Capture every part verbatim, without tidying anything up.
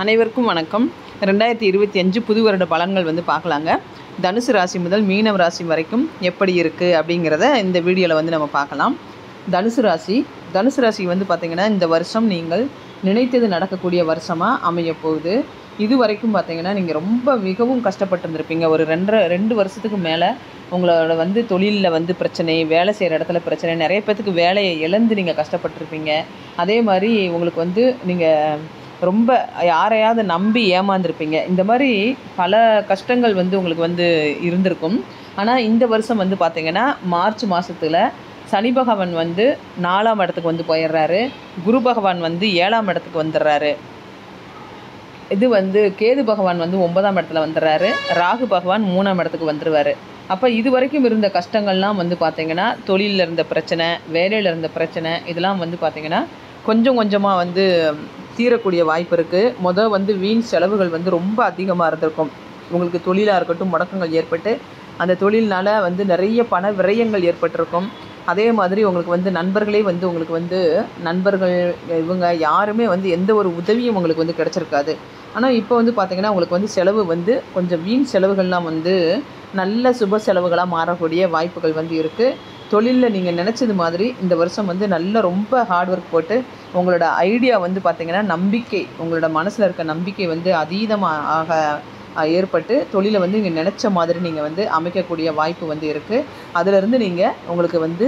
அனைவருக்கும் வணக்கம். ரெண்டாயிரத்தி இருபத்தி அஞ்சு புது வருட பலன்கள் வந்து பார்க்கலாங்க. தனுசு ராசி முதல் மீனம் ராசி வரைக்கும் எப்படி இருக்குது அப்படிங்கிறத இந்த வீடியோவில் வந்து நம்ம பார்க்கலாம். தனுசு ராசி தனுசு ராசி வந்து பார்த்திங்கன்னா, இந்த வருஷம் நீங்கள் நினைத்தது நடக்கக்கூடிய வருஷமாக அமைய போகுது. இது வரைக்கும் பார்த்திங்கன்னா, நீங்கள் ரொம்ப மிகவும் கஷ்டப்பட்டு இருந்திருப்பீங்க. ஒரு ரெண்டரை ரெண்டு வருஷத்துக்கு மேலே உங்களோட வந்து தொழிலில் வந்து பிரச்சனை, வேலை செய்கிற இடத்துல பிரச்சனை, நிறைய பேர்த்துக்கு வேலையை இழந்து நீங்கள் கஷ்டப்பட்டுருப்பீங்க. அதே மாதிரி உங்களுக்கு வந்து நீங்கள் ரொம்ப யாரையாவது நம்பி ஏமாந்துருப்பீங்க. இந்த மாதிரி பல கஷ்டங்கள் வந்து உங்களுக்கு வந்து இருந்திருக்கும். ஆனால் இந்த வருஷம் வந்து பார்த்திங்கன்னா, மார்ச் மாதத்தில் சனி பகவான் வந்து நாலாம் இடத்துக்கு வந்து போயிடுறாரு. குரு பகவான் வந்து ஏழாம் இடத்துக்கு வந்துடுறாரு. இது வந்து கேது பகவான் வந்து ஒன்பதாம் இடத்துல வந்துடுறாரு. ராகு பகவான் மூணாம் இடத்துக்கு வந்துடுவார். அப்போ இது வரைக்கும் இருந்த கஷ்டங்கள்லாம் வந்து பார்த்திங்கன்னா, தொழிலில் இருந்த பிரச்சனை, வேலையில் இருந்த பிரச்சனை, இதெல்லாம் வந்து பார்த்திங்கன்னா கொஞ்சம் கொஞ்சமாக வந்து தீரக்கூடிய வாய்ப்பு இருக்குது. மொதல் வந்து வீண் செலவுகள் வந்து ரொம்ப அதிகமாக இருந்திருக்கும். உங்களுக்கு தொழிலாக இருக்கட்டும், முடக்கங்கள் ஏற்பட்டு அந்த தொழில்னால் வந்து நிறைய பண விரயங்கள் ஏற்பட்டிருக்கும். அதே மாதிரி உங்களுக்கு வந்து நண்பர்களே வந்து உங்களுக்கு வந்து நண்பர்கள் இவங்க யாருமே வந்து எந்த ஒரு உதவியும் உங்களுக்கு வந்து கிடச்சிருக்காது. ஆனால் இப்போ வந்து பார்த்திங்கன்னா, உங்களுக்கு வந்து செலவு வந்து கொஞ்சம் வீண் செலவுகள்லாம் வந்து நல்ல சுப செலவுகளாக மாறக்கூடிய வாய்ப்புகள் வந்து இருக்குது. தொழிலில் நீங்கள் நினச்சது மாதிரி இந்த வருஷம் வந்து நல்ல ரொம்ப ஹார்ட் ஒர்க் போட்டு உங்களோட ஐடியா வந்து பார்த்திங்கன்னா, நம்பிக்கை உங்களோட மனசில் இருக்க நம்பிக்கை வந்து அதீதமாக ஏற்பட்டு தொழிலை வந்து நீங்கள் நினச்ச மாதிரி நீங்கள் வந்து அமைக்கக்கூடிய வாய்ப்பு வந்து இருக்குது. அதிலிருந்து நீங்கள் உங்களுக்கு வந்து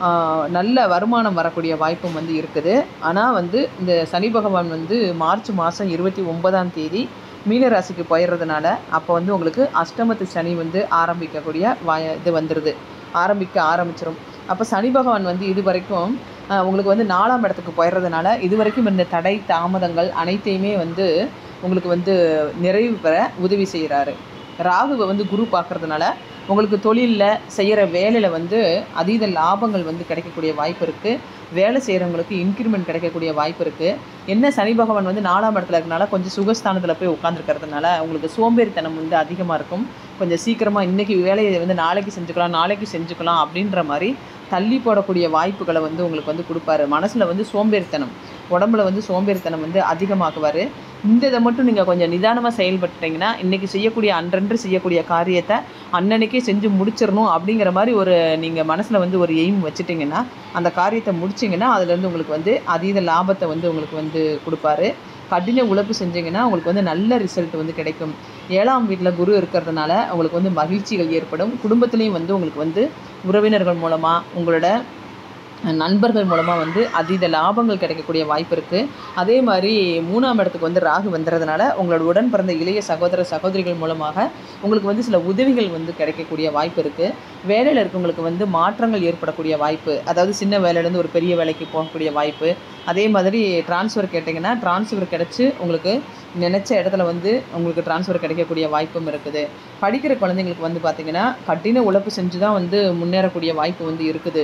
நல்ல வருமானம் வரக்கூடிய வாய்ப்பும் வந்து இருக்குது. ஆனால் வந்து இந்த சனி பகவான் வந்து மார்ச் மாதம் இருபத்தி ஒன்பதாம் தேதி மீனராசிக்கு போயிடுறதுனால அப்போ வந்து உங்களுக்கு அஷ்டமத்து சனி வந்து ஆரம்பிக்கக்கூடிய வாய இது வந்துடுது ஆரம்பிக்க ஆரம்பிச்சிடும். அப்போ சனி பகவான் வந்து இது வரைக்கும் உங்களுக்கு வந்து நாலாம் இடத்துக்கு போயிடுறதுனால இது வரைக்கும் இருந்த தடை தாமதங்கள் அனைத்தையுமே வந்து உங்களுக்கு வந்து நிறைவு பெற உதவி செய்கிறாரு. ராகுவை வந்து குரு பார்க்குறதுனால உங்களுக்கு தொழிலில் செய்கிற வேலையில் வந்து அதீத லாபங்கள் வந்து கிடைக்கக்கூடிய வாய்ப்பு இருக்குது. வேலை செய்கிறவங்களுக்கு இன்க்ரிமெண்ட் கிடைக்கக்கூடிய வாய்ப்பு இருக்குது. என்ன சனி பகவான் வந்து நாலாம் இடத்துல இருக்கனால கொஞ்சம் சுகஸ்தானத்தில் போய் உட்காந்துருக்கிறதுனால உங்களுக்கு சோம்பேறித்தனம் வந்து அதிகமாக இருக்கும். கொஞ்சம் சீக்கிரமாக இன்றைக்கி வேலையை வந்து நாளைக்கு செஞ்சுக்கலாம் நாளைக்கு செஞ்சுக்கலாம் அப்படின்ற மாதிரி தள்ளி போடக்கூடிய வாய்ப்புகளை வந்து உங்களுக்கு வந்து கொடுப்பாரு. மனசில் வந்து சோம்பேறித்தனம், உடம்புல வந்து சோம்பேறித்தனம் வந்து அதிகமாக்குவார். இந்த இதை மட்டும் நீங்கள் கொஞ்சம் நிதானமாக செயல்பட்டுட்டிங்கன்னா, இன்றைக்கி செய்யக்கூடிய அன்றன்று செய்யக்கூடிய காரியத்தை அன்னன்னைக்கே செஞ்சு முடிச்சிடணும் அப்படிங்கிற மாதிரி ஒரு நீங்கள் மனசில் வந்து ஒரு எய்ம் வச்சுட்டிங்கன்னா, அந்த காரியத்தை முடிச்சிங்கன்னா அதுலேருந்து உங்களுக்கு வந்து அதீத லாபத்தை வந்து உங்களுக்கு வந்து கொடுப்பாரு. கடின உழைப்பு செஞ்சிங்கன்னா உங்களுக்கு வந்து நல்ல ரிசல்ட் வந்து கிடைக்கும். ஏழாம் வீட்டில் குரு இருக்கிறதுனால உங்களுக்கு வந்து மகிழ்ச்சிகள் ஏற்படும். குடும்பத்துலேயும் வந்து உங்களுக்கு வந்து உறவினர்கள் மூலமாக உங்களோட நண்பர்கள் மூலமாக வந்து அதீத லாபங்கள் கிடைக்கக்கூடிய வாய்ப்பு இருக்குது. அதே மாதிரி மூணாம் இடத்துக்கு வந்து ராகு வந்துடுறதுனால உங்களோட உடன் பிறந்த இளைய சகோதர சகோதரிகள் மூலமாக உங்களுக்கு வந்து சில உதவிகள் வந்து கிடைக்கக்கூடிய வாய்ப்பு இருக்குது. வேலையில் இருக்கவங்களுக்கு வந்து மாற்றங்கள் ஏற்படக்கூடிய வாய்ப்பு, அதாவது சின்ன வேலையிலேருந்து ஒரு பெரிய வேலைக்கு போகக்கூடிய வாய்ப்பு. அதே மாதிரி ட்ரான்ஸ்ஃபர் கேட்டிங்கன்னா ட்ரான்ஸ்ஃபர் கிடச்சி உங்களுக்கு நினச்ச இடத்துல வந்து உங்களுக்கு ட்ரான்ஸ்ஃபர் கிடைக்கக்கூடிய வாய்ப்பும் இருக்குது. படிக்கிற குழந்தைங்களுக்கு வந்து பார்த்திங்கன்னா, கடின உழைப்பு செஞ்சு தான் வந்து முன்னேறக்கூடிய வாய்ப்பு வந்து இருக்குது.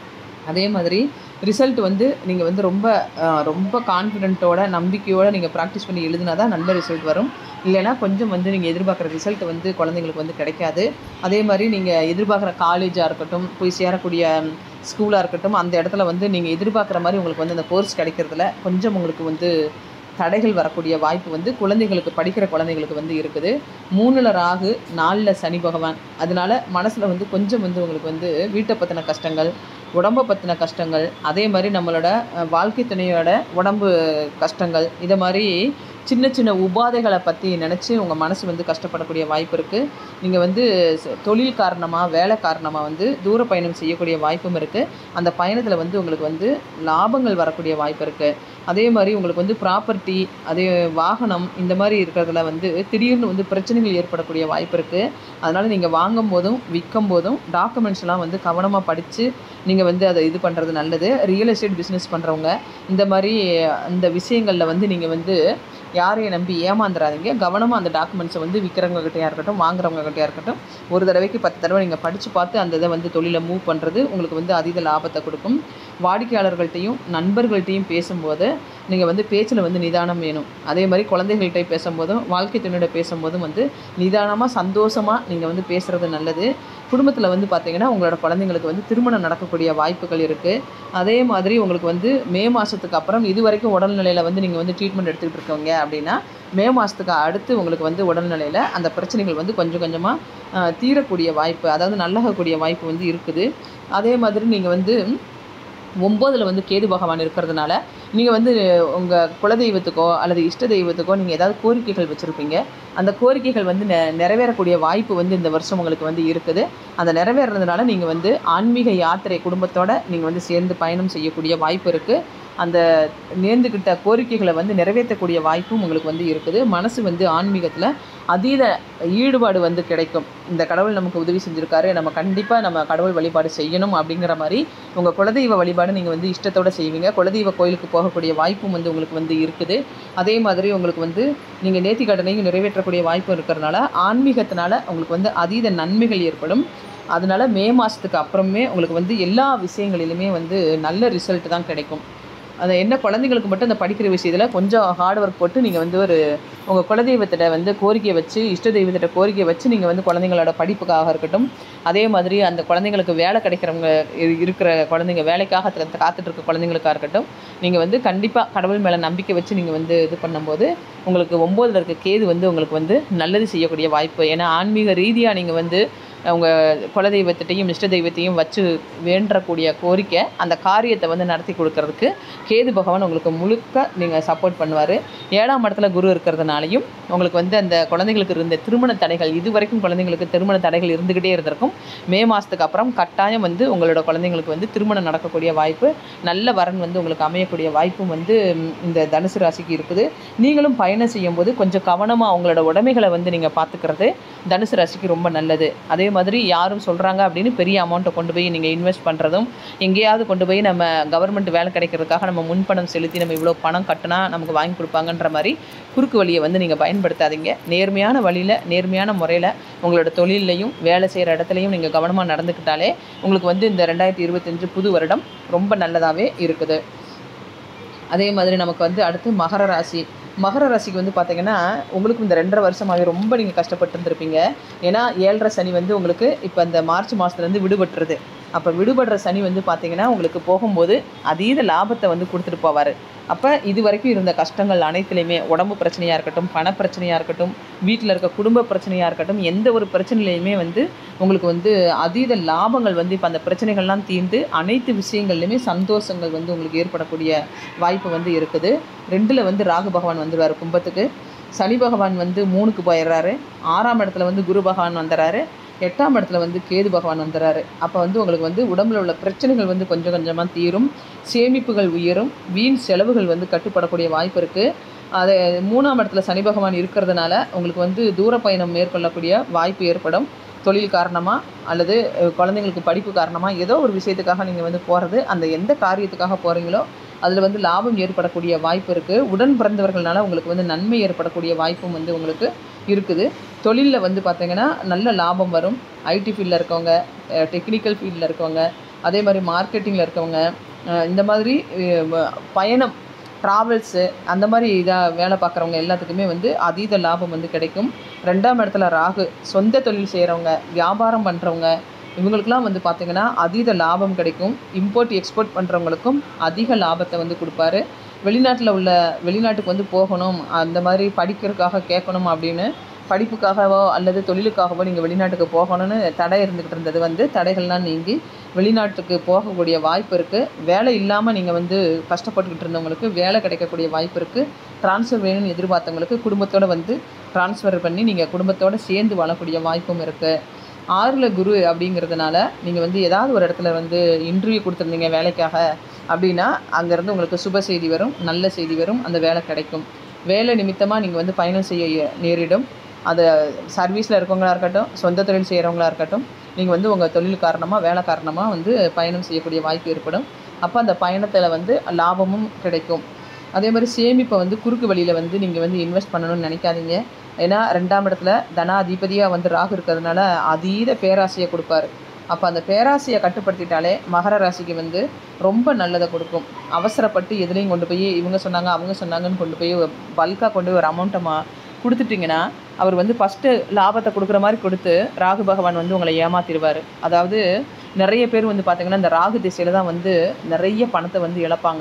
அதே மாதிரி ரிசல்ட் வந்து நீங்கள் வந்து ரொம்ப ரொம்ப கான்ஃபிடென்ட்டோட நம்பிக்கையோடு நீங்கள் ப்ராக்டிஸ் பண்ணி எழுதினா தான் நல்ல ரிசல்ட் வரும். இல்லைனா கொஞ்சம் வந்து நீங்கள் எதிர்பார்க்குற ரிசல்ட் வந்து குழந்தைங்களுக்கு வந்து கிடைக்காது. அதே மாதிரி நீங்கள் எதிர்பார்க்குற காலேஜாக இருக்கட்டும், போய் சேரக்கூடிய ஸ்கூலாக இருக்கட்டும், அந்த இடத்துல வந்து நீங்கள் எதிர்பார்க்குற மாதிரி உங்களுக்கு வந்து அந்த கோர்ஸ் கிடைக்கிறதுல கொஞ்சம் உங்களுக்கு வந்து தடைகள் வரக்கூடிய வாய்ப்பு வந்து குழந்தைங்களுக்கு படிக்கிற குழந்தைங்களுக்கு வந்து இருக்குது. மூணில் ராகு, நாலில் சனி பகவான். அதனால் மனசில் வந்து கொஞ்சம் வந்து உங்களுக்கு வந்து வீட்டை பற்றின கஷ்டங்கள், உடம்பை பற்றின கஷ்டங்கள், அதே மாதிரி நம்மளோட வாழ்க்கை துணையோட உடம்பு கஷ்டங்கள், இதை மாதிரி சின்ன சின்ன உபாதைகளை பற்றி நினச்சி உங்கள் மனசு வந்து கஷ்டப்படக்கூடிய வாய்ப்பு இருக்குது. நீங்கள் வந்து தொழில் காரணமாக வேலை காரணமாக வந்து தூர பயணம் செய்யக்கூடிய வாய்ப்பும் இருக்குது. அந்த பயணத்தில் வந்து உங்களுக்கு வந்து லாபங்கள் வரக்கூடிய வாய்ப்பு இருக்குது. அதே மாதிரி உங்களுக்கு வந்து ப்ராப்பர்ட்டி, அதே வாகனம், இந்த மாதிரி இருக்கிறதுல வந்து திடீர்னு வந்து பிரச்சனைகள் ஏற்படக்கூடிய வாய்ப்பு இருக்குது. அதனால் நீங்கள் வாங்கும் போதும் விற்கும் போதும் டாக்குமெண்ட்ஸ்லாம் வந்து கவனமாக படித்து நீங்கள் வந்து அதை இது பண்ணுறது நல்லது. ரியல் எஸ்டேட் பிஸ்னஸ் பண்ணுறவங்க இந்த மாதிரி அந்த விஷயங்களில் வந்து நீங்கள் வந்து யாரையும் நம்பி ஏமாந்துடாதீங்க. கவனமாக அந்த டாக்குமெண்ட்ஸை வந்து விற்கிறவங்ககிட்டையாக இருக்கட்டும், வாங்குறவங்ககிட்டையாக இருக்கட்டும், ஒரு தடவைக்கு பத்து தடவை நீங்கள் படித்து பார்த்து அந்த இதை வந்து தொழிலை மூவ் பண்ணுறது உங்களுக்கு வந்து அதீத லாபத்தை கொடுக்கும். வாடிக்கையாளர்கள்ட்டையும் நண்பர்கள்ட்டையும் பேசும்போது நீங்கள் வந்து பேச்சில் வந்து நிதானம் வேணும். அதே மாதிரி குழந்தைகள்கிட்ட பேசும்போதும் வாழ்க்கை துணையோட பேசும்போதும் வந்து நிதானமாக சந்தோஷமாக நீங்கள் வந்து பேசுகிறது நல்லது. குடும்பத்தில் வந்து பார்த்திங்கன்னா உங்களோட குழந்தைங்களுக்கு வந்து திருமணம் நடக்கக்கூடிய வாய்ப்புகள் இருக்குது. அதே மாதிரி உங்களுக்கு வந்து மே மாதத்துக்கு அப்புறம் இது வரைக்கும் உடல்நிலையில் வந்து நீங்கள் வந்து ட்ரீட்மெண்ட் எடுத்துக்கிட்டு இருக்கவங்க அப்படின்னா மே மாதத்துக்கு அடுத்து உங்களுக்கு வந்து உடல்நிலையில் அந்த பிரச்சனைகள் வந்து கொஞ்சம் கொஞ்சமாக தீரக்கூடிய வாய்ப்பு, அதாவது நல்லாகக்கூடிய வாய்ப்பு வந்து இருக்குது. அதே மாதிரி நீங்கள் வந்து ஒம்போதில் வந்து கேது பகவான் இருக்கிறதுனால நீங்கள் வந்து உங்கள் குலதெய்வத்துக்கோ அல்லது இஷ்ட தெய்வத்துக்கோ நீங்கள் ஏதாவது கோரிக்கைகள் வச்சுருப்பீங்க. அந்த கோரிக்கைகள் வந்து நெ நிறைவேறக்கூடிய வாய்ப்பு வந்து இந்த வருஷம் உங்களுக்கு வந்து இருக்குது. அந்த நிறைவேறதுனால நீங்கள் வந்து ஆன்மீக யாத்திரை குடும்பத்தோடு நீங்கள் வந்து சேர்ந்து பயணம் செய்யக்கூடிய வாய்ப்பு இருக்குது. அந்த நேர்ந்துக்கிட்ட கோரிக்கைகளை வந்து நிறைவேற்றக்கூடிய வாய்ப்பும் உங்களுக்கு வந்து இருக்குது. மனசு வந்து ஆன்மீகத்தில் அதீத ஈடுபாடு வந்து கிடைக்கும். இந்த கடவுள் நமக்கு உதவி செஞ்சுருக்காரு, நம்ம கண்டிப்பாக நம்ம கடவுள் வழிபாடு செய்யணும் அப்படிங்கிற மாதிரி உங்கள் குலதெய்வ வழிபாடு நீங்கள் வந்து இஷ்டத்தோடு செய்வீங்க. குலதெய்வ கோயிலுக்கு போகக்கூடிய வாய்ப்பும் வந்து உங்களுக்கு வந்து இருக்குது. அதே மாதிரி உங்களுக்கு வந்து நீங்கள் நேர்த்தி கடனையும் நிறைவேற்றக்கூடிய வாய்ப்பு இருக்கிறதுனால ஆன்மீகத்தினால உங்களுக்கு வந்து அதீத நன்மைகள் ஏற்படும். அதனால் மே மாதத்துக்கு அப்புறமே உங்களுக்கு வந்து எல்லா விஷயங்களிலுமே வந்து நல்ல ரிசல்ட் தான் கிடைக்கும். அது என்ன, குழந்தைங்களுக்கு மட்டும் அந்த படிக்கிற விஷயத்தில் கொஞ்சம் ஹார்ட் ஒர்க் போட்டு நீங்கள் வந்து ஒரு உங்கள் குலதெய்வத்திட்ட வந்து கோரிக்கை வச்சு, இஷ்ட தெய்வத்திட்ட கோரிக்கை வச்சு நீங்கள் வந்து குழந்தைங்களோட படிப்புக்காக இருக்கட்டும், அதே மாதிரி அந்த குழந்தைங்களுக்கு வேலை கிடைக்கிறவங்க இருக்கிற குழந்தைங்க வேலைக்காக காத்துட்ருக்க குழந்தைங்களுக்காக இருக்கட்டும், நீங்கள் வந்து கண்டிப்பாக கடவுள் மேலே நம்பிக்கை வச்சு நீங்கள் வந்து இது பண்ணும்போது உங்களுக்கு ஒம்போதில் இருக்க கேது வந்து உங்களுக்கு வந்து நல்லது செய்யக்கூடிய வாய்ப்பு. ஏன்னா ஆன்மீக ரீதியாக நீங்கள் வந்து உங்கள் குலதெய்வத்திட்டையும் இஷ்ட தெய்வத்தையும் வச்சு வேண்டக்கூடிய கோரிக்கை அந்த காரியத்தை வந்து நடத்தி கொடுக்கறதுக்கு கேது பகவான் உங்களுக்கு முழுக்க நீங்கள் சப்போர்ட் பண்ணுவார். ஏழாம் இடத்துல குரு இருக்கிறதுனாலையும் உங்களுக்கு வந்து அந்த குழந்தைங்களுக்கு இருந்த திருமண தடைகள், இது வரைக்கும் குழந்தைங்களுக்கு திருமண தடைகள் இருந்துக்கிட்டே இருந்திருக்கும். மே மாதத்துக்கு அப்புறம் கட்டாயம் வந்து உங்களோட குழந்தைங்களுக்கு வந்து திருமணம் நடக்கக்கூடிய வாய்ப்பு, நல்ல வரன் வந்து உங்களுக்கு அமையக்கூடிய வாய்ப்பும் வந்து இந்த தனுசு ராசிக்கு இருக்குது. நீங்களும் பயணம் செய்யும்போது கொஞ்சம் கவனமாக உங்களோட உடைமைகளை வந்து நீங்கள் பார்த்துக்கிறது தனுசு ராசிக்கு ரொம்ப நல்லது. அதே மாதிரி யாரும் சொல்கிறாங்க அப்படின்னு பெரிய அமௌண்ட்டை கொண்டு போய் நீங்கள் இன்வெஸ்ட் பண்ணுறதும், எங்கேயாவது கொண்டு போய் நம்ம கவர்மெண்ட் வேலை கிடைக்கிறதுக்காக நம்ம முன்பணம் செலுத்தி நம்ம இவ்வளோ பணம் கட்டினா நமக்கு வாங்கி கொடுப்பாங்கன்ற மாதிரி குறுக்கு வழியை வந்து நீங்கள் பயன்படுத்தாதீங்க. நேர்மையான வழியில் நேர்மையான முறையில் உங்களோட தொழிலையும் வேலை செய்கிற இடத்துலையும் நீங்கள் கவனமாக நடந்துக்கிட்டாலே உங்களுக்கு வந்து இந்த ரெண்டாயிரத்தி இருபத்தஞ்சு புது வருடம் ரொம்ப நல்லதாகவே இருக்குது. அதே மாதிரி நமக்கு வந்து அடுத்து மகர ராசி. மகர ராசிக்கு வந்து பார்த்திங்கன்னா உங்களுக்கு இந்த ரெண்டரை வருஷமாகவே ரொம்ப நீங்கள் கஷ்டப்பட்டு இருந்திருப்பீங்க. ஏன்னா ஏழரை சனி வந்து உங்களுக்கு இப்போ இந்த மார்ச் மாதத்துலேருந்து விடுபட்டுருது. அப்போ விடுபடுற சனி வந்து பார்த்திங்கன்னா உங்களுக்கு போகும்போது அதீத லாபத்தை வந்து கொடுத்துட்டு போவார். அப்போ இது வரைக்கும் இருந்த கஷ்டங்கள் அனைத்துலேயுமே, உடம்பு பிரச்சனையாக இருக்கட்டும், பண பிரச்சனையாக இருக்கட்டும், வீட்டில் இருக்க குடும்ப பிரச்சனையாக இருக்கட்டும், எந்த ஒரு பிரச்சனையிலையுமே வந்து உங்களுக்கு வந்து அதீத லாபங்கள் வந்து இப்போ அந்த பிரச்சனைகள்லாம் தீர்ந்து அனைத்து விஷயங்கள்லையுமே சந்தோஷங்கள் வந்து உங்களுக்கு ஏற்படக்கூடிய வாய்ப்பு வந்து இருக்குது. ரெண்டில் வந்து ராகு பகவான் வந்துடுவார் கும்பத்துக்கு, சனி பகவான் வந்து மூணுக்கு போயிடுறாரு, ஆறாம் இடத்துல வந்து குரு பகவான் வந்துடுறாரு, எட்டாம் இடத்துல வந்து கேது பகவான் வந்துடுறாரு. அப்போ வந்து உங்களுக்கு வந்து உடம்புல உள்ள பிரச்சனைகள் வந்து கொஞ்சம் கொஞ்சமாக தீரும், சேமிப்புகள் உயரும், வீண் செலவுகள் வந்து கட்டுப்படக்கூடிய வாய்ப்பு இருக்குது. அது மூணாம் இடத்துல சனி பகவான் இருக்கிறதுனால உங்களுக்கு வந்து தூர பயணம் மேற்கொள்ளக்கூடிய வாய்ப்பு ஏற்படும். தொழில் காரணமாக அல்லது குழந்தைங்களுக்கு படிப்பு காரணமாக ஏதோ ஒரு விஷயத்துக்காக நீங்கள் வந்து போகிறது, அந்த எந்த காரியத்துக்காக போகிறீங்களோ அதில் வந்து லாபம் ஏற்படக்கூடிய வாய்ப்பு இருக்குது. உடன் பிறந்தவர்களால் உங்களுக்கு வந்து நன்மை ஏற்படக்கூடிய வாய்ப்பும் வந்து உங்களுக்கு இருக்குது. தொழிலில் வந்து பார்த்திங்கன்னா நல்ல லாபம் வரும். ஐடி ஃபீல்டில் இருக்கவங்க, டெக்னிக்கல் ஃபீல்டில் இருக்கவங்க, அதே மாதிரி மார்க்கெட்டிங்கில் இருக்கவங்க, இந்த மாதிரி பயணம் ட்ராவல்ஸு அந்த மாதிரி இதாக வேலை பார்க்குறவங்க எல்லாத்துக்குமே வந்து அதீத லாபம் வந்து கிடைக்கும். ரெண்டாம் இடத்துல ராகு, சொந்த தொழில் செய்கிறவங்க, வியாபாரம் பண்ணுறவங்க, இவங்களுக்கெல்லாம் வந்து பார்த்திங்கன்னா அதீத லாபம் கிடைக்கும். இம்போர்ட் எக்ஸ்போர்ட் பண்ணுறவங்களுக்கும் அதிக லாபத்தை வந்து கொடுப்பாரு. வெளிநாட்டில் உள்ள வெளிநாட்டுக்கு வந்து போகணும், அந்த மாதிரி படிக்கிறதுக்காக கேட்கணும் அப்படின்னு படிப்புக்காகவோ அல்லது தொழிலுக்காகவோ நீங்கள் வெளிநாட்டுக்கு போகணும்னு தடை இருந்துக்கிட்டு இருந்தது வந்து தடைகள்லாம் நீங்கி வெளிநாட்டுக்கு போகக்கூடிய வாய்ப்பு இருக்குது. வேலை இல்லாமல் நீங்கள் வந்து கஷ்டப்பட்டுக்கிட்டு இருந்தவங்களுக்கு வேலை கிடைக்கக்கூடிய வாய்ப்பு இருக்குது. ட்ரான்ஸ்ஃபர் வேணும்னு எதிர்பார்த்தவங்களுக்கு குடும்பத்தோடு வந்து ட்ரான்ஸ்ஃபர் பண்ணி நீங்கள் குடும்பத்தோடு சேர்ந்து வாழக்கூடிய வாய்ப்பும் இருக்குது. ஆறில் குரு அப்படிங்கிறதுனால நீங்கள் வந்து ஏதாவது ஒரு இடத்துல வந்து இன்டர்வியூ கொடுத்துருந்தீங்க வேலைக்காக அப்படின்னா அங்கேருந்து உங்களுக்கு சுப செய்தி வரும், நல்ல செய்தி வரும், அந்த வேலை கிடைக்கும். வேலை நிமித்தமாக நீங்கள் வந்து பயணம் செய்ய நேரிடும். அது சர்வீஸில் இருக்கவங்களா இருக்கட்டும், சொந்த தொழில் செய்கிறவங்களா இருக்கட்டும், நீங்கள் வந்து உங்கள் தொழில் காரணமாக வேலை காரணமாக வந்து பயணம் செய்யக்கூடிய வாய்ப்பு ஏற்படும். அப்போ அந்த பயணத்தில் வந்து லாபமும் கிடைக்கும். அதே மாதிரி சேமிப்பை வந்து குறுக்கு வழியில் வந்து நீங்கள் வந்து இன்வெஸ்ட் பண்ணணும்னு நினைக்காதீங்க. ஏன்னா ரெண்டாம் இடத்துல தனாதிபதியாக வந்து ராகு இருக்கிறதுனால அதீத பேராசையை கொடுப்பாரு. அப்போ அந்த பேராசையை கட்டுப்படுத்திட்டாலே மகர ராசிக்கு வந்து ரொம்ப நல்லதை கொடுக்கும். அவசரப்பட்டு எதுலேயும் கொண்டு போய் இவங்க சொன்னாங்க அவங்க சொன்னாங்கன்னு கொண்டு போய் பல்காக கொண்டு ஒரு அமௌண்ட்டை மா கொடுத்துட்டிங்கன்னா அவர் வந்து ஃபஸ்ட்டு லாபத்தை கொடுக்குற மாதிரி கொடுத்து ராகு பகவான் வந்து உங்களை ஏமாற்றிடுவார். அதாவது நிறைய பேர் வந்து பார்த்திங்கன்னா இந்த ராகு திசையில் தான் வந்து நிறைய பணத்தை வந்து இழப்பாங்க.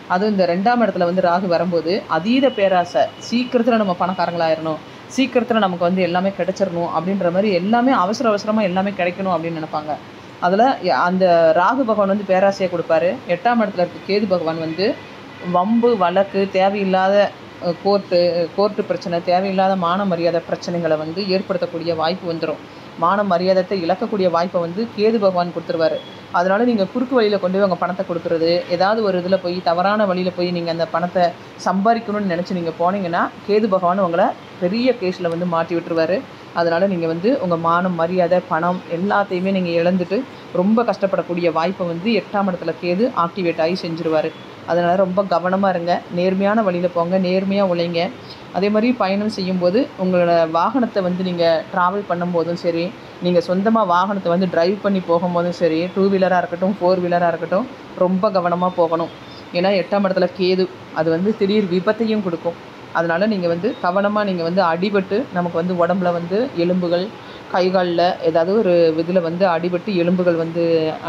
அதுவும் இந்த ரெண்டாம் இடத்துல வந்து ராகு வரும்போது அதீத பேராசை, சீக்கிரத்தில் நம்ம பணக்காரங்களாயிடணும், சீக்கிரத்தில் நமக்கு வந்து எல்லாமே கிடைச்சிடணும் அப்படின்ற மாதிரி எல்லாமே அவசர அவசரமாக எல்லாமே கிடைக்கணும் அப்படின்னு நினைப்பாங்க. அதில் அந்த ராகு பகவான் வந்து பேராசையை கொடுப்பாரு. எட்டாம் இடத்துல இருக்க கேது பகவான் வந்து வம்பு வழக்கு, தேவையில்லாத கோர்ட்டு கோர்ட்டு பிரச்சனை, தேவையில்லாத மான மரியாதை பிரச்சனைகளை வந்து ஏற்படுத்தக்கூடிய வாய்ப்பு வந்துடும். மான மரியாதத்தை இழக்கக்கூடிய வாய்ப்பை வந்து கேது பகவான் கொடுத்துருவாரு. அதனால் நீங்கள் குறுக்கு வழியில் கொண்டு போய் உங்கள் பணத்தை கொடுக்குறது, ஏதாவது ஒரு இதில் போய் தவறான வழியில் போய் நீங்கள் அந்த பணத்தை சம்பாதிக்கணும்னு நினச்சி நீங்கள் போனீங்கன்னா கேது பகவான் உங்களை பெரிய கேஸில் வந்து மாட்டி விட்டுருவார். அதனால் நீங்கள் வந்து உங்கள் மானம், மரியாதை, பணம் எல்லாத்தையுமே நீங்கள் இழந்துட்டு ரொம்ப கஷ்டப்படக்கூடிய வாய்ப்பை வந்து எட்டாம் இடத்துல கேது ஆக்டிவேட் ஆகி செஞ்சுருவார். அதனால் ரொம்ப கவனமாக இருங்க, நேர்மையான வழியில் போங்க, நேர்மையாக உழைங்க. அதே மாதிரி பயணம் செய்யும்போது உங்களோட வாகனத்தை வந்து நீங்கள் ட்ராவல் பண்ணும்போதும் சரி, நீங்கள் சொந்தமாக வாகனத்தை வந்து ட்ரைவ் பண்ணி போகும்போதும் சரி, டூ வீலராக இருக்கட்டும், ஃபோர் வீலராக இருக்கட்டும், ரொம்ப கவனமாக போகணும். ஏன்னா எட்டாம் இடத்துல கேது அது வந்து திடீர் விபத்தையும் கொடுக்கும். அதனால் நீங்கள் வந்து கவனமாக நீங்கள் வந்து அடிபட்டு நமக்கு வந்து உடம்புல வந்து எலும்புகள், கைகாலில் ஏதாவது ஒரு இதில் வந்து அடிபட்டு எலும்புகள் வந்து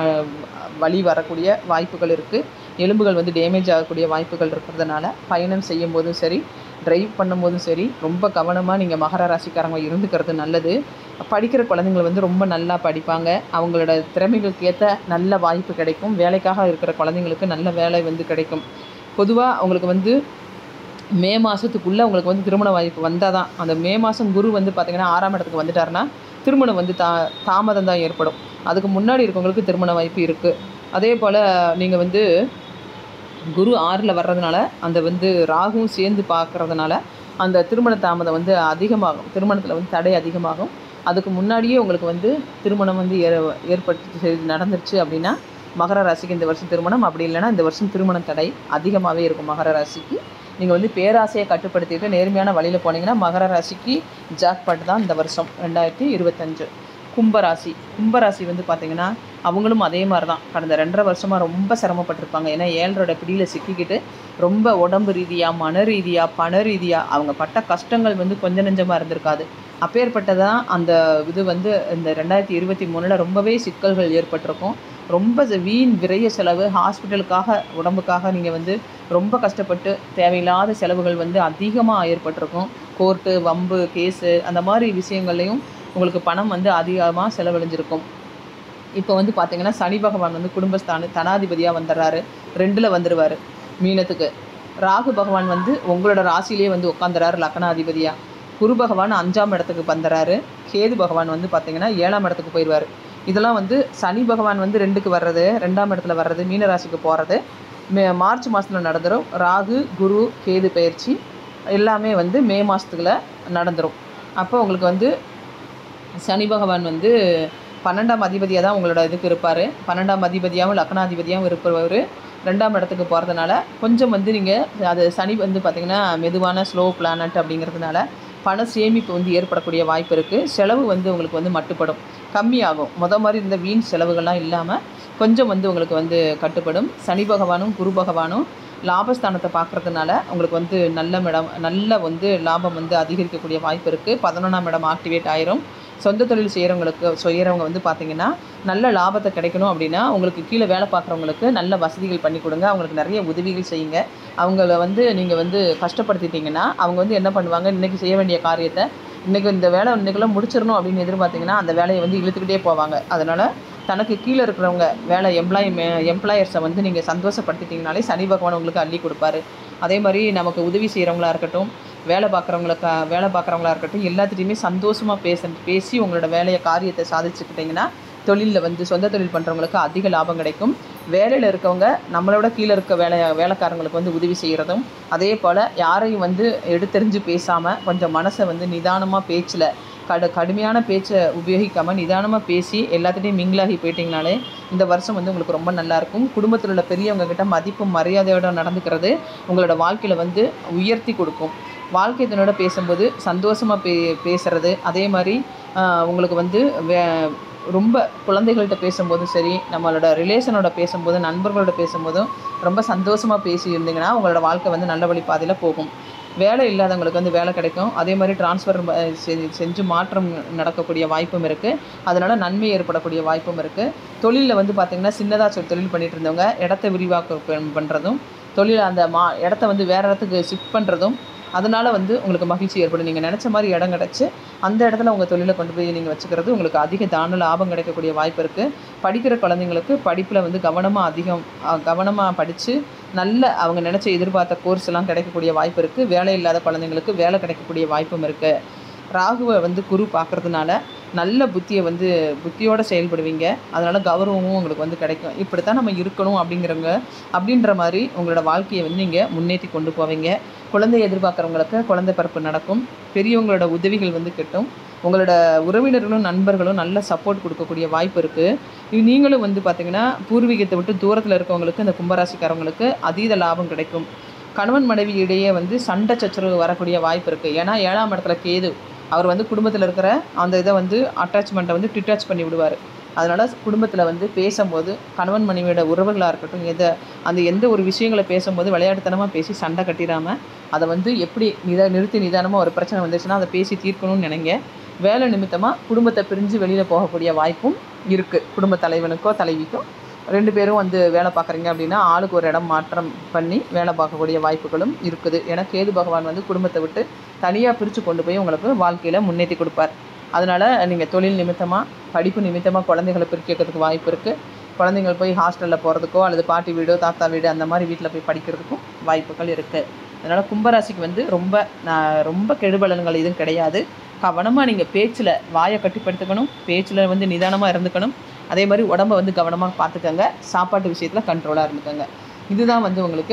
வலி வரக்கூடிய வாய்ப்புகள் இருக்குது. எலும்புகள் வந்து டேமேஜ் ஆகக்கூடிய வாய்ப்புகள் இருக்கிறதுனால பயணம் செய்யும் போதும் சரி, ட்ரைவ் பண்ணும்போதும் சரி, ரொம்ப கவனமாக நீங்கள் மகர ராசிக்காரங்க இருந்துக்கிறது நல்லது. படிக்கிற குழந்தைங்கள் வந்து ரொம்ப நல்லா படிப்பாங்க. அவங்களோட திறமைகளுக்கு ஏற்ற நல்ல வாய்ப்பு கிடைக்கும். வேலைக்காக இருக்கிற குழந்தைங்களுக்கு நல்ல வேலை வந்து கிடைக்கும். பொதுவாக அவங்களுக்கு வந்து மே மாதத்துக்குள்ளே உங்களுக்கு வந்து திருமண வாய்ப்பு வந்தால் தான், அந்த மே மாதம் குரு வந்து பார்த்திங்கன்னா ஆறாம் இடத்துக்கு வந்துட்டாருன்னா திருமணம் வந்து தா தாமதம் தான் ஏற்படும். அதுக்கு முன்னாடி இருக்கவங்களுக்கு திருமண வாய்ப்பு இருக்குது. அதே போல் நீங்கள் வந்து குரு ஆறில் வர்றதுனால அந்த வந்து ராகுவும் சேர்ந்து பார்க்குறதுனால அந்த திருமண தாமதம் வந்து அதிகமாகும். திருமணத்தில் வந்து தடை அதிகமாகும். அதுக்கு முன்னாடியே உங்களுக்கு வந்து திருமணம் வந்து ஏ ஏற்பட்டு நடந்துருச்சு அப்படின்னா மகர ராசிக்கு இந்த வருஷம் திருமணம், அப்படி இல்லைன்னா இந்த வருஷம் திருமண தடை அதிகமாகவே இருக்கும். மகர ராசிக்கு நீங்கள் வந்து பேராசையை கட்டுப்படுத்திட்டு நேர்மையான வழியில் போனீங்கன்னா மகர ராசிக்கு ஜாக்பாட் தான் இந்த வருஷம் ரெண்டாயிரத்தி இருபத்தஞ்சு. கும்பராசி கும்பராசி வந்து பார்த்திங்கன்னா அவங்களும் அதே மாதிரி தான் கடந்த ரெண்டரை வருஷமாக ரொம்ப சிரமப்பட்டிருப்பாங்க. ஏன்னா ஏழரோட பிடியில் சிக்கிக்கிட்டு ரொம்ப உடம்பு ரீதியாக, மன ரீதியாக, பண ரீதியாக அவங்க பட்ட கஷ்டங்கள் வந்து கொஞ்சம் நெஞ்சமாக இருந்திருக்காது. அப்பேற்பட்டதான் அந்த இது வந்து இந்த ரெண்டாயிரத்தி இருபத்தி மூணில் ரொம்பவே சிக்கல்கள் ஏற்பட்டிருக்கும். ரொம்ப வீண் விரைய செலவு, ஹாஸ்பிட்டலுக்காக உடம்புக்காக நீங்கள் வந்து ரொம்ப கஷ்டப்பட்டு தேவையில்லாத செலவுகள் வந்து அதிகமாக ஏற்பட்டிருக்கும். கோர்ட்டு, வம்பு, கேஸு அந்த மாதிரி விஷயங்கள்லையும் உங்களுக்கு பணம் வந்து அதிகமாக செலவழிஞ்சிருக்கும். இப்போ வந்து பார்த்திங்கன்னா சனி பகவான் வந்து குடும்பஸ்தான தனாதிபதியாக வந்துடுறாரு. ரெண்டில் வந்துடுவார் மீனத்துக்கு. ராகு பகவான் வந்து உங்களோட ராசிலேயே வந்து உட்காந்துறாரு லக்னாதிபதியாக. குரு பகவான் அஞ்சாம் இடத்துக்கு வந்துடுறாரு. கேது பகவான் வந்து பார்த்திங்கன்னா ஏழாம் இடத்துக்கு போயிடுவார். இதெல்லாம் வந்து சனி பகவான் வந்து ரெண்டுக்கு வர்றது, ரெண்டாம் இடத்துல வர்றது, மீன ராசிக்கு போகிறது மே மார்ச் மாதத்தில் நடந்துடும். ராகு, குரு, கேது பயிற்சி எல்லாமே வந்து மே மாதத்துக்குள்ள நடந்துடும். அப்போ உங்களுக்கு வந்து சனி பகவான் வந்து பன்னெண்டாம் அதிபதியாக தான் உங்களோட இதுக்கு இருப்பார். பன்னெண்டாம் அதிபதியாகவும் லக்னாதிபதியாகவும் இருப்பவர் ரெண்டாம் இடத்துக்கு போகிறதுனால கொஞ்சம் வந்து நீங்கள் அது சனி வந்து பார்த்திங்கன்னா மெதுவான ஸ்லோ பிளானட் அப்படிங்கிறதுனால பண சேமிப்பு வந்து ஏற்படக்கூடிய வாய்ப்பு இருக்குது. செலவு வந்து உங்களுக்கு வந்து மட்டுப்படும், கம்மியாகும். மொதல் மாதிரி இருந்த வீண் செலவுகள்லாம் இல்லாமல் கொஞ்சம் வந்து உங்களுக்கு வந்து கட்டுப்படும். சனி பகவானும் குரு பகவானும் லாபஸ்தானத்தை பார்க்குறதுனால உங்களுக்கு வந்து நல்ல இடம் நல்ல வந்து லாபம் வந்து அதிகரிக்கக்கூடிய வாய்ப்பு இருக்குது. பதினொன்றாம் இடம் ஆக்டிவேட் ஆயிரும். சொந்த தொழில் செய்கிறவங்களுக்கு செய்கிறவங்க வந்து பார்த்திங்கன்னா நல்ல லாபத்தை கிடைக்கணும் அப்படின்னா உங்களுக்கு கீழே வேலை பார்க்குறவங்களுக்கு நல்ல வசதிகள் பண்ணி கொடுங்க. அவங்களுக்கு நிறைய உதவிகள் செய்யுங்க. அவங்கள வந்து நீங்கள் வந்து கஷ்டப்படுத்திட்டிங்கன்னா அவங்க வந்து என்ன பண்ணுவாங்க, இன்றைக்கி செய்ய வேண்டிய காரியத்தை இன்றைக்கி இந்த வேலை இன்றைக்கெல்லாம் முடிச்சிடணும் அப்படின்னு எதிர்பார்த்திங்கன்னா அந்த வேலையை வந்து இழுத்துக்கிட்டே போவாங்க. அதனால் தனக்கு கீழே இருக்கிறவங்க வேலை எம்ப்ளாயி எம்ப்ளாயர்ஸை வந்து நீங்கள் சந்தோஷப்படுத்திட்டிங்கனாலே சனி பகவான் உங்களுக்கு அள்ளி கொடுப்பாரு. அதே மாதிரி நமக்கு உதவி செய்கிறவங்களா இருக்கட்டும், வேலை பார்க்குறவங்களுக்கு வேலை பார்க்குறவங்களா இருக்கட்டும், எல்லாத்துட்டையுமே சந்தோஷமாக பேச பேசி உங்களோட வேலையை காரியத்தை சாதிச்சுக்கிட்டிங்கன்னா தொழிலில் வந்து சொந்த தொழில் பண்ணுறவங்களுக்கு அதிக லாபம் கிடைக்கும். வேலையில் இருக்கவங்க நம்மளோட கீழே இருக்க வேலை வேலைக்காரங்களுக்கு வந்து உதவி செய்கிறதும், அதே போல் யாரையும் வந்து எடுத்தெறிஞ்சு பேசாமல் கொஞ்சம் மனசை வந்து நிதானமாக பேச்சில் கடு கடுமையான பேச்சை உபயோகிக்காமல் நிதானமாக பேசி எல்லாத்துட்டையும் மிங்கிளாகி போயிட்டிங்கனாலே இந்த வருஷம் வந்து உங்களுக்கு ரொம்ப நல்லாயிருக்கும். குடும்பத்தில் உள்ள பெரியவங்க கிட்ட மதிப்பும் மரியாதையோடு நடந்துக்கிறது உங்களோட வாழ்க்கையில் வந்து உயர்த்தி கொடுக்கும். வாழ்க்கை துணையோட பேசும்போது சந்தோஷமாக பே பேசுகிறது அதே மாதிரி உங்களுக்கு வந்து வே ரொம்ப குழந்தைகள்கிட்ட பேசும்போதும் சரி, நம்மளோட ரிலேஷனோட பேசும்போது, நண்பர்களோட பேசும்போதும் ரொம்ப சந்தோஷமாக பேசி இருந்தீங்கன்னா உங்களோட வாழ்க்கை வந்து நல்ல வழி பாதையில் போகும். வேலை இல்லாதவங்களுக்கு வந்து வேலை கிடைக்கும். அதே மாதிரி டிரான்ஸ்ஃபர் செஞ்சு மாற்றம் நடக்கக்கூடிய வாய்ப்பும் இருக்குது. அதனால் நன்மை ஏற்படக்கூடிய வாய்ப்பும் இருக்குது. தொழிலில் வந்து பார்த்திங்கன்னா சின்னதாக தொழில் பண்ணிகிட்டு இருந்தவங்க இடத்த விரிவாக்கம் பண்ணுறதும், தொழில் அந்த மா இடத்த வந்து வேறு இடத்துக்கு ஷிஃப்ட் பண்ணுறதும் அதனால் வந்து உங்களுக்கு மகிழ்ச்சி ஏற்படும். நீங்கள் நினச்ச மாதிரி இடம் கிடச்சி அந்த இடத்துல உங்கள் தொழிலை கொண்டு போய் நீங்கள் வச்சுக்கிறது உங்களுக்கு அதிக தான லாபம் கிடைக்கக்கூடிய வாய்ப்பு இருக்குது. படிக்கிற குழந்தைங்களுக்கு படிப்பில் வந்து கவனமாக அதிகம் கவனமாக படித்து நல்ல அவங்க நினச்ச எதிர்பார்த்த கோர்ஸ் எல்லாம் கிடைக்கக்கூடிய வாய்ப்பு இருக்குது. வேலை இல்லாத குழந்தைங்களுக்கு வேலை கிடைக்கக்கூடிய வாய்ப்பும் இருக்குது. ராகுவை வந்து குரு பார்க்குறதுனால நல்ல புத்தியை வந்து புத்தியோடு செயல்படுவீங்க. அதனால் கௌரவமும் உங்களுக்கு வந்து கிடைக்கும். இப்படி தான் நம்ம இருக்கணும் அப்படிங்கிறவங்க அப்படின்ற மாதிரி உங்களோட வாழ்க்கையை வந்து நீங்கள் முன்னேற்றி கொண்டு போவீங்க. குழந்தை எதிர்பார்க்குறவங்களுக்கு குழந்தை பிறப்பு நடக்கும். பெரியவங்களோட உதவிகள் வந்து கிட்டும். உங்களோட உறவினர்களும் நண்பர்களும் நல்ல சப்போர்ட் கொடுக்கக்கூடிய வாய்ப்பு இருக்குது. இது நீங்களும் வந்து பார்த்திங்கன்னா பூர்வீகத்தை விட்டு தூரத்தில் இருக்கவங்களுக்கு இந்த கும்பராசிக்காரவங்களுக்கு அதீத லாபம் கிடைக்கும். கணவன் மனைவி இடையே வந்து சண்டை சச்சரவு வரக்கூடிய வாய்ப்பு இருக்குது. ஏன்னா ஏழாம் இடத்துல கேது அவர் வந்து குடும்பத்தில் இருக்கிற அந்த இதை வந்து அட்டாச்மெண்ட்டை வந்து டிட்டாச் பண்ணி விடுவார். அதனால் குடும்பத்தில் வந்து பேசும்போது கணவன் மனைவியோட உறவுகளாக இருக்கட்டும் எதை அந்த எந்த ஒரு விஷயங்களை பேசும்போது விளையாட்டுத்தனமாக பேசி சண்டை கட்டிடாமல் அதை வந்து எப்படி நிதா நிறுத்தி நிதானமாக ஒரு பிரச்சனை வந்துச்சுன்னா அதை பேசி தீர்க்கணும்னு நினைங்க. வேலை நிமித்தமாக குடும்பத்தை பிரிஞ்சு வெளியில் போகக்கூடிய வாய்ப்பும் இருக்குது. குடும்ப தலைவனுக்கோ தலைவிக்கோ ரெண்டு பேரும் வந்து வேலை பார்க்குறீங்க அப்படின்னா ஆளுக்கு ஒரு இடம் மாற்றம் பண்ணி வேலை பார்க்கக்கூடிய வாய்ப்புகளும் இருக்குது. ஏன்னா கேது பகவான் வந்து குடும்பத்தை விட்டு தனியாக பிரித்து கொண்டு போய் உங்களுக்கு வாழ்க்கையில் முன்னேற்றி கொடுப்பார். அதனால் நீங்கள் தொழில் நிமித்தமாக படிப்பு நிமித்தமாக குழந்தைகளை பிரிக்கிறதுக்கு வாய்ப்பு இருக்குது. குழந்தைங்கள் போய் ஹாஸ்டலில் போகிறதுக்கோ அல்லது பாட்டி வீடோ தாத்தா வீடு அந்த மாதிரி வீட்டில் போய் படிக்கிறதுக்கும் வாய்ப்புகள் இருக்குது. அதனால் கும்பராசிக்கு வந்து ரொம்ப ரொம்ப கெடுபலன்கள் எதுவும் கிடையாது. கவனமாக நீங்கள் பேச்சில் வாயை கட்டிப்படுத்திக்கணும். பேச்சில் வந்து நிதானமாக இருந்துக்கணும். அதே மாதிரி உடம்பை வந்து கவனமாக பார்த்துக்கோங்க. சாப்பாட்டு விஷயத்தில் கண்ட்ரோலாக இருந்துக்கோங்க. இதுதான் வந்து உங்களுக்கு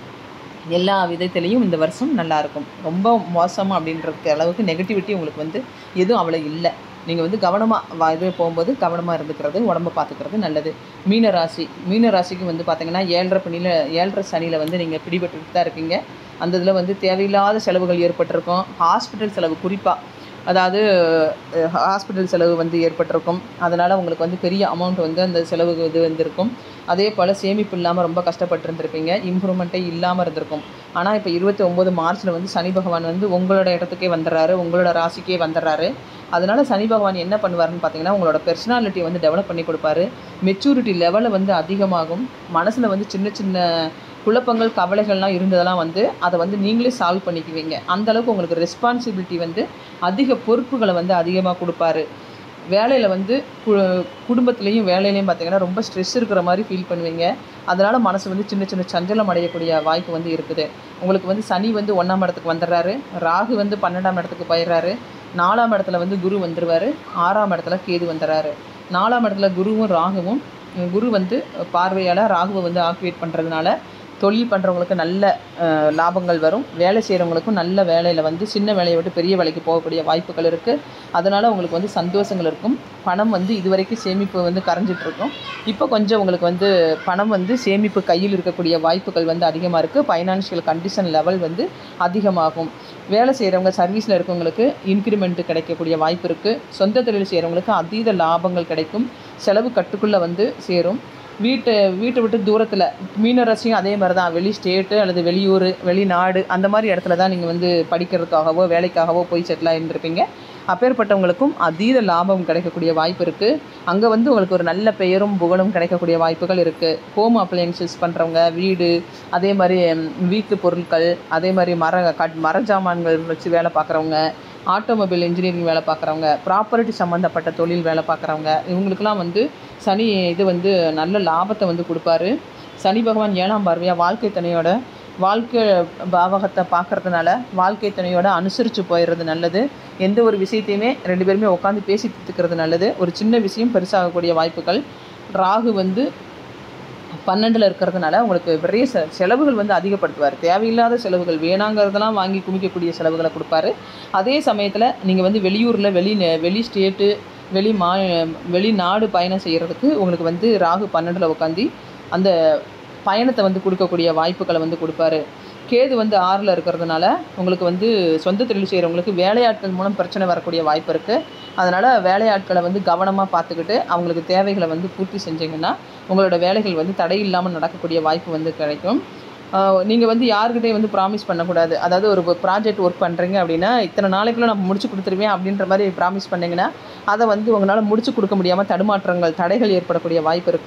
எல்லா விதத்துலேயும் இந்த வருஷம் நல்லாயிருக்கும். ரொம்ப மோசமாக அப்படின்றதுக்கு அளவுக்கு நெகட்டிவிட்டி உங்களுக்கு வந்து எதுவும் அவ்வளோ இல்லை. நீங்கள் வந்து கவனமாக இது போகும்போது கவனமாக இருந்துக்கிறது உடம்பை பார்த்துக்கிறது நல்லது. மீனராசி மீனராசிக்கு வந்து பார்த்திங்கன்னா ஏழரை பணியில் ஏழரை சனியில் வந்து நீங்கள் பிடிபட்டு தான் இருக்கீங்க. அந்த இதில் வந்து தேவையில்லாத செலவுகள் ஏற்பட்டிருக்கும். ஹாஸ்பிட்டல் செலவு குறிப்பாக அதாவது ஹாஸ்பிட்டல் செலவு வந்து ஏற்பட்டிருக்கும். அதனால் உங்களுக்கு வந்து பெரிய அமௌண்ட் வந்து அந்த செலவு இது வந்திருக்கும். அதே போல் சேமிப்பு இல்லாமல் ரொம்ப கஷ்டப்பட்டுருந்துருப்பீங்க. இம்ப்ரூவ்மெண்ட்டே இல்லாமல் இருந்திருக்கும். ஆனால் இப்போ இருபத்தி ஒம்பது மார்ச்சில் வந்து சனி பகவான் வந்து உங்களோட இடத்துக்கே வந்துடுறாரு, உங்களோட ராசிக்கே வந்துடுறாரு. அதனால் சனி பகவான் என்ன பண்ணுவார்னு பார்த்தீங்கன்னா உங்களோட பெர்சனாலிட்டியை வந்து டெவலப் பண்ணி கொடுப்பாரு. மெச்சூரிட்டி லெவலை வந்து அதிகமாகும். மனசில் வந்து சின்ன சின்ன குழப்பங்கள் கவலைகள்லாம் இருந்ததெல்லாம் வந்து அதை வந்து நீங்களே சால்வ் பண்ணிக்குவீங்க. அந்தளவுக்கு உங்களுக்கு ரெஸ்பான்சிபிலிட்டி வந்து அதிக பொறுப்புகளை வந்து அதிகமாக கொடுப்பாரு. வேலையில் வந்து கு குடும்பத்துலேயும் வேலையிலையும் பார்த்திங்கன்னா ரொம்ப ஸ்ட்ரெஸ் இருக்கிற மாதிரி ஃபீல் பண்ணுவீங்க. அதனால் மனசு வந்து சின்ன சின்ன சஞ்சலம் அடையக்கூடிய வாய்ப்பு வந்து இருக்குது. உங்களுக்கு வந்து சனி வந்து ஒன்றாம் இடத்துக்கு வந்துடுறாரு. ராகு வந்து பன்னெண்டாம் இடத்துக்கு போயிடுறாரு. நாலாம் இடத்துல வந்து குரு வந்துடுவார். ஆறாம் இடத்துல கேது வந்துடுறாரு. நாலாம் இடத்துல குருவும் ராகுவும் குரு வந்து பார்வையால் ராகுவை வந்து ஆக்டிவேட் பண்ணுறதுனால தொழில் பண்ணுறவங்களுக்கு நல்ல லாபங்கள் வரும். வேலை செய்கிறவங்களுக்கும் நல்ல வேலையில் வந்து சின்ன வேலையை விட்டு பெரிய வேலைக்கு போகக்கூடிய வாய்ப்புகள் இருக்குது. அதனால் உங்களுக்கு வந்து சந்தோஷங்கள் இருக்கும். பணம் வந்து இது வரைக்கும் சேமிப்பு வந்து கரைஞ்சிட்ருக்கும். இப்போ கொஞ்சம் உங்களுக்கு வந்து பணம் வந்து சேமிப்பு கையில் இருக்கக்கூடிய வாய்ப்புகள் வந்து அதிகமாக இருக்குது. ஃபைனான்ஷியல் கண்டிஷன் லெவல் வந்து அதிகமாகும். வேலை செய்கிறவங்க சர்வீஸில் இருக்கவங்களுக்கு இன்க்ரிமெண்ட்டு கிடைக்கக்கூடிய வாய்ப்பு இருக்குது. சொந்த தொழில் செய்கிறவங்களுக்கு அதீத லாபங்கள் கிடைக்கும். செலவு கட்டுக்குள்ளே வந்து சேரும். வீட்டை வீட்டை விட்டு தூரத்தில் மீனராசியும் அதே மாதிரி தான் வெளி ஸ்டேட்டு அல்லது வெளியூர் வெளிநாடு அந்த மாதிரி இடத்துல தான் நீங்கள் வந்து படிக்கிறதுக்காகவோ வேலைக்காகவோ போய் செட்டில் ஆகிருந்திருப்பீங்க. அப்பேற்பட்டவங்களுக்கும் அதீத லாபம் கிடைக்கக்கூடிய வாய்ப்பு இருக்குது. அங்கே வந்து உங்களுக்கு ஒரு நல்ல பெயரும் புகழும் கிடைக்கக்கூடிய வாய்ப்புகள் இருக்குது. ஹோம் அப்ளையன்சஸ் பண்ணுறவங்க வீடு அதே மாதிரி வீட்டு பொருட்கள் அதே மாதிரி மர கட் மர ஜாமான்கள் வச்சு வேலை பார்க்குறவங்க ஆட்டோமொபைல் இன்ஜினியரிங் வேலை பார்க்குறவங்க ப்ராப்பர்ட்டி சம்மந்தப்பட்ட தொழில் வேலை பார்க்குறவங்க இவங்களுக்கெல்லாம் வந்து சனி இது வந்து நல்ல லாபத்தை வந்து கொடுப்பாரு. சனி பகவான் ஏழாம் பார்வையாக வாழ்க்கை துணையோட வாழ்க்கை பாவகத்தை பார்க்குறதுனால வாழ்க்கை துணையோட அனுசரித்து போயிடுறது நல்லது. எந்த ஒரு விஷயத்தையுமே ரெண்டு பேருமே உட்காந்து பேசி தீர்த்துக்கிறது நல்லது. ஒரு சின்ன விஷயம் பெருசாகக்கூடிய வாய்ப்புகள். ராகு வந்து பன்னெண்டில் இருக்கிறதுனால உங்களுக்கு நிறைய செ செலவுகள் வந்து அதிகப்படுத்துவார். தேவையில்லாத செலவுகள் வேணாங்கிறதெல்லாம் வாங்கி குமிக்கக்கூடிய செலவுகளை கொடுப்பாரு. அதே சமயத்தில் நீங்கள் வந்து வெளியூரில் வெளி வெளி ஸ்டேட்டு வெளி மா வெளிநாடு பயணம் செய்கிறதுக்கு உங்களுக்கு வந்து ராகு பன்னெண்டில் உட்காந்து அந்த பயணத்தை வந்து கொடுக்கக்கூடிய வாய்ப்புகளை வந்து கொடுப்பாரு. கேது வந்து ஆறில் இருக்கிறதுனால உங்களுக்கு வந்து சொந்த தொழில் செய்கிறவங்களுக்கு வேலையாட்கள் மூலம் பிரச்சனை வரக்கூடிய வாய்ப்பு இருக்குது. அதனால் வேலையாட்களை வந்து கவனமாக பார்த்துக்கிட்டு அவங்களுக்கு தேவைகளை வந்து பூர்த்தி செஞ்சிங்கன்னா உங்களோட வேலைகள் வந்து தடை இல்லாமல் நடக்கக்கூடிய வாய்ப்பு வந்து கிடைக்கும். நீங்கள் வந்து யாருக்கிட்டையும் வந்து ப்ராமிஸ் பண்ணக்கூடாது. அதாவது ஒரு ப்ராஜெக்ட் ஒர்க் பண்ணுறீங்க அப்படின்னா இத்தனை நாளைக்குள்ளே நான் முடிச்சு கொடுத்துருவேன் அப்படின்ற மாதிரி ப்ராமிஸ் பண்ணிங்கன்னா அதை வந்து உங்களால் முடிச்சு கொடுக்க முடியாமல் தடுமாற்றங்கள் தடைகள் ஏற்படக்கூடிய வாய்ப்பு இருக்கும்.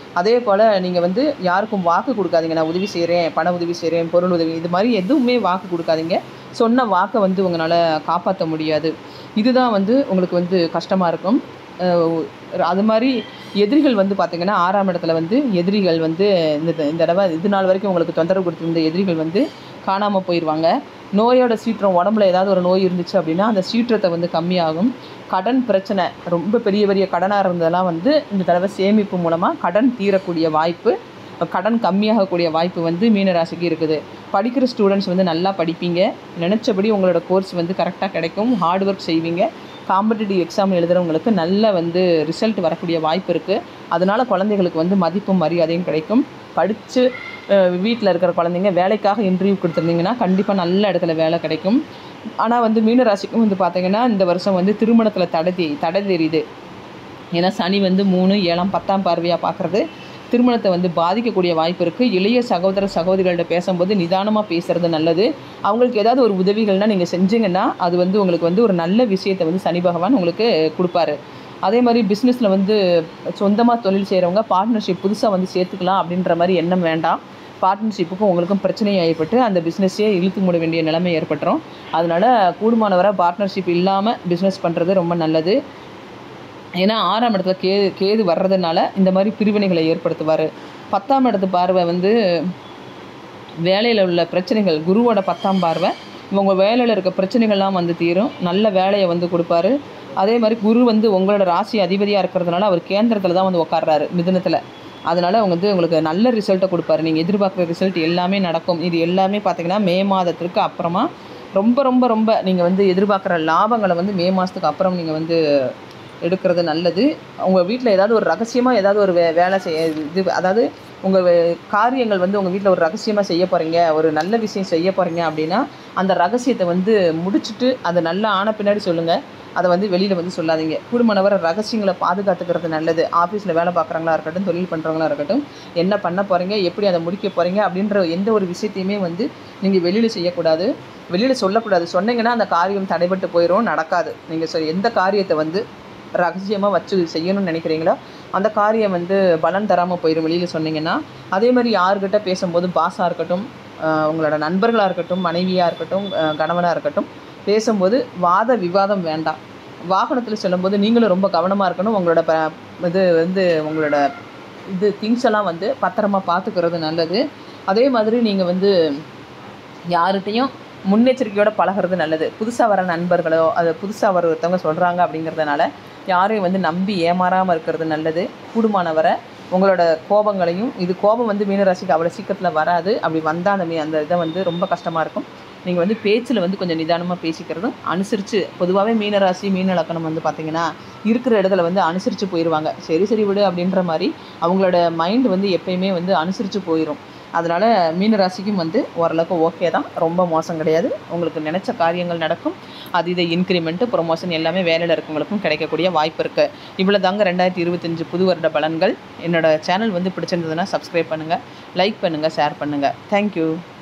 அதே போல் நீங்கள் வந்து யாருக்கும் வாக்கு கொடுக்காதீங்க. நான் உதவி செய்கிறேன், பண உதவி செய்கிறேன், பொருள் உதவி, இது மாதிரி எதுவுமே வாக்கு கொடுக்காதீங்க. சொன்ன வாக்கை வந்து உங்களால் காப்பாற்ற முடியாது. இதுதான் வந்து உங்களுக்கு வந்து கஷ்டமாக இருக்கும். அது மாதிரி எதிரிகள் வந்து பார்த்திங்கன்னா ஆறாம் இடத்துல வந்து எதிரிகள் வந்து இந்த இந்த தடவை இது நாள் வரைக்கும் உங்களுக்கு தொந்தரவு கொடுத்துருந்த எதிரிகள் வந்து காணாமல் போயிடுவாங்க. நோயோட சீற்றம், உடம்புல ஏதாவது ஒரு நோய் இருந்துச்சு அப்படின்னா அந்த சீற்றத்தை வந்து கம்மியாகும். கடன் பிரச்சனை, ரொம்ப பெரிய பெரிய கடனாக இருந்ததெல்லாம் வந்து இந்த தடவை சேமிப்பு மூலமாக கடன் தீரக்கூடிய வாய்ப்பு, கடன் கம்மியாகக்கூடிய வாய்ப்பு வந்து மீனராசிக்கு இருக்குது. படிக்கிற ஸ்டூடெண்ட்ஸ் வந்து நல்லா படிப்பீங்க, நினச்சபடி உங்களோட கோர்ஸ் வந்து கரெக்டாக கிடைக்கும், ஹார்ட் ஒர்க் செய்வீங்க. காம்படிட்டிவ் எக்ஸாம் எழுதுகிறவங்களுக்கு நல்ல வந்து ரிசல்ட் வரக்கூடிய வாய்ப்பு இருக்குது. அதனால் குழந்தைகளுக்கு வந்து மதிப்பும் மரியாதையும் கிடைக்கும். படித்து வீட்டில் இருக்கிற குழந்தைங்க வேலைக்காக இன்டர்வியூ கொடுத்துருந்தீங்கன்னா கண்டிப்பாக நல்ல இடத்துல வேலை கிடைக்கும். ஆனால் வந்து மீனராசிக்கும் வந்து பார்த்திங்கன்னா இந்த வருஷம் வந்து திருமணத்தில் தடை தெ தடை தெரியுது. ஏன்னா சனி வந்து மூணு ஏழாம் பத்தாம் பார்வையாக பார்க்குறது திருமணத்தை வந்து பாதிக்கக்கூடிய வாய்ப்பு இருக்குது. இளைய சகோதர சகோதரிகள்கிட்ட பேசும்போது நிதானமாக பேசுகிறது நல்லது. அவங்களுக்கு ஏதாவது ஒரு உதவிகள்னால் நீங்கள் செஞ்சீங்கன்னா அது வந்து உங்களுக்கு வந்து ஒரு நல்ல விஷயத்தை வந்து சனி பகவான் உங்களுக்கு கொடுப்பாரு. அதே மாதிரி பிஸ்னஸில் வந்து சொந்தமாக தொழில் செய்கிறவங்க பார்ட்னர்ஷிப் புதுசாக வந்து சேர்த்துக்கலாம் அப்படின்ற மாதிரி எண்ணம் வேண்டாம். பார்ட்னர்ஷிப்புக்கும் உங்களுக்கும் பிரச்சனை ஏற்பட்டு அந்த பிஸ்னஸே இழுத்து மூட வேண்டிய நிலைமை ஏற்பட்டுரும். அதனால் கூடுமானவரை பார்ட்னர்ஷிப் இல்லாமல் பிஸ்னஸ் பண்ணுறது ரொம்ப நல்லது. ஏன்னா ஆறாம் இடத்துல கே கேது வர்றதுனால இந்த மாதிரி பிரிவினைகளை ஏற்படுத்துவார். பத்தாம் இடத்து பார்வை வந்து வேலையில் உள்ள பிரச்சனைகள், குருவோட பத்தாம் பார்வை உங்கள் வேலையில் இருக்க பிரச்சனைகள்லாம் வந்து தீரும், நல்ல வேலையை வந்து கொடுப்பாரு. அதே மாதிரி குரு வந்து உங்களோட ராசி அதிபதியாக இருக்கிறதுனால அவர் கேந்திரத்தில் தான் வந்து உட்கார்றாரு, மிதுனத்தில். அதனால் அவங்க வந்து உங்களுக்கு நல்ல ரிசல்ட்டை கொடுப்பாரு. நீங்கள் எதிர்பார்க்குற ரிசல்ட் எல்லாமே நடக்கும். இது எல்லாமே பார்த்திங்கன்னா மே மாதத்திற்கு அப்புறமா ரொம்ப ரொம்ப ரொம்ப நீங்கள் வந்து எதிர்பார்க்குற லாபங்களை வந்து மே மாதத்துக்கு அப்புறம் நீங்கள் வந்து எடுக்கிறது நல்லது. உங்கள் வீட்டில் ஏதாவது ஒரு ரகசியமாக ஏதாவது ஒரு வே வேலை செய்ய இது அதாவது உங்கள் காரியங்கள் வந்து உங்கள் வீட்டில் ஒரு ரகசியமாக செய்ய போகிறீங்க, ஒரு நல்ல விஷயம் செய்ய போகிறீங்க அப்படின்னா அந்த ரகசியத்தை வந்து முடிச்சுட்டு அதை நல்லா ஆன பின்னாடி சொல்லுங்கள். அதை வந்து வெளியில் வந்து சொல்லாதீங்க. கூடுமானவரை ரகசியங்களை பாதுகாத்துக்கிறது நல்லது. ஆஃபீஸில் வேலை பார்க்குறவங்களா இருக்கட்டும், தொழில் பண்ணுறவங்களா இருக்கட்டும், என்ன பண்ண போகிறீங்க, எப்படி அதை முடிக்க போகிறீங்க அப்படின்ற எந்த ஒரு விஷயத்தையுமே வந்து நீங்கள் வெளியில் செய்யக்கூடாது, வெளியில் சொல்லக்கூடாது. சொன்னீங்கன்னா அந்த காரியம் தடைபட்டு போயிடும், நடக்காது. நீங்கள் சொல் எந்த காரியத்தை வந்து ரகசியமாக வச்சு செய்யணும்னு நினைக்கிறீங்களோ அந்த காரியம் வந்து பலன் தராமல் போயிடும் வெளியில் சொன்னீங்கன்னா. அதே மாதிரி யார்கிட்ட பேசும்போது பாஸாக இருக்கட்டும், உங்களோட நண்பர்களாக இருக்கட்டும், மனைவியாக இருக்கட்டும், கணவனாக இருக்கட்டும், பேசும்போது வாத விவாதம் வேண்டாம். வாகனத்தில் செல்லும்போது நீங்களும் ரொம்ப கவனமாக இருக்கணும். உங்களோட ப இது வந்து உங்களோட இது திங்ஸ் எல்லாம் வந்து பத்திரமா பார்த்துக்கிறது நல்லது. அதே மாதிரி நீங்கள் வந்து யார்கிட்டையும் முன்னெச்சரிக்கையோடு பழகிறது நல்லது. புதுசாக வர நண்பர்களோ அது புதுசாக வர ஒருத்தவங்க சொல்கிறாங்க அப்படிங்கிறதுனால யாரையும் வந்து நம்பி ஏமாறாமல் இருக்கிறது நல்லது. கூடுமானவரை உங்களோட கோபங்களையும், இது கோபம் வந்து மீனராசிக்கு அவ்வளோ சீக்கிரத்தில் வராது. அப்படி வந்தால் அந்த மீ அந்த இதை வந்து ரொம்ப கஷ்டமாக இருக்கும். நீங்கள் வந்து பேச்சில் வந்து கொஞ்சம் நிதானமாக பேசிக்கிறதும் அனுசரித்து, பொதுவாகவே மீனராசி மீன லக்கணம் வந்து பார்த்திங்கன்னா இருக்கிற இடத்துல வந்து அனுசரித்து போயிடுவாங்க. சரி சரி விடு அப்படின்ற மாதிரி அவங்களோட மைண்டு வந்து எப்பயுமே வந்து அனுசரித்து போயிடும். அதனால் மீனராசிக்கும் வந்து ஓரளவுக்கு ஓகே தான், ரொம்ப மோசம் கிடையாது. உங்களுக்கு நினச்ச காரியங்கள் நடக்கும். அது இதை இன்க்ரிமெண்ட்டு ப்ரொமோஷன் எல்லாமே வேலையில் இருக்கவங்களுக்கும் கிடைக்கக்கூடிய வாய்ப்பு இருக்குது. இவ்வளோ தாங்க ரெண்டாயிரத்தி இருபத்தஞ்சு புது வருட பலன்கள். என்னோடய சேனல் வந்து பிடிச்சிருந்ததுன்னா சப்ஸ்கிரைப் பண்ணுங்கள், லைக் பண்ணுங்கள், ஷேர் பண்ணுங்கள். தேங்க்யூ.